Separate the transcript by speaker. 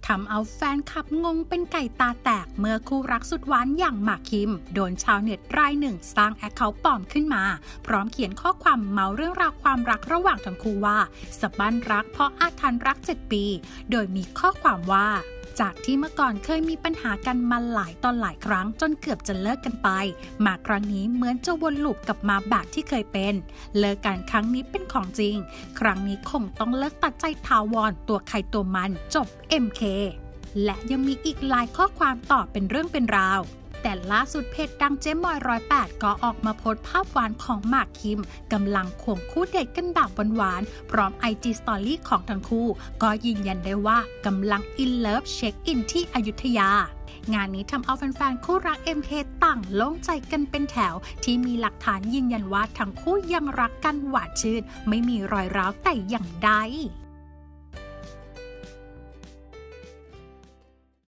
Speaker 1: ทำเอาแฟนคลับงงเป็นไก่ตาแตกเมื่อคู่รักสุดหวานอย่างหมากคิมโดนชาวเน็ตรายหนึ่งสร้างแอคเคาท์ปลอมขึ้นมาพร้อมเขียนข้อความเมาเรื่องราวความรักระหว่างทั้งคู่ว่าสะบั้นรักเพราะอาถรรพ์รัก7 ปีโดยมีข้อความว่าจากที่เมื่อก่อนเคยมีปัญหากันมาหลายตอนหลายครั้งจนเกือบจะเลิกกันไปมาครั้งนี้เหมือนจะวนลูปกลับมาแบบที่เคยเป็นเลิกกันครั้งนี้เป็นของจริงครั้งนี้คงต้องเลิกตัดใจถาวรตัวใครตัวมันจบ MK และยังมีอีกหลายข้อความต่อเป็นเรื่องเป็นราวแต่ล่าสุดเพจดังเจ๊มอย108ก็ออกมาโพสต์ภาพหวานของหมากคิมกำลังควงคู่เดทกันแบบหวานๆพร้อม IG Story ของทั้งคู่ก็ยืนยันได้ว่ากำลังอินเลิฟเช็คอินที่อยุธยางานนี้ทำเอาแฟนๆคู่รัก MK ต่างโล่งใจกันเป็นแถวที่มีหลักฐานยืนยันว่าทั้งคู่ยังรักกันหวานชื่นไม่มีรอยร้าวแต่อย่างใด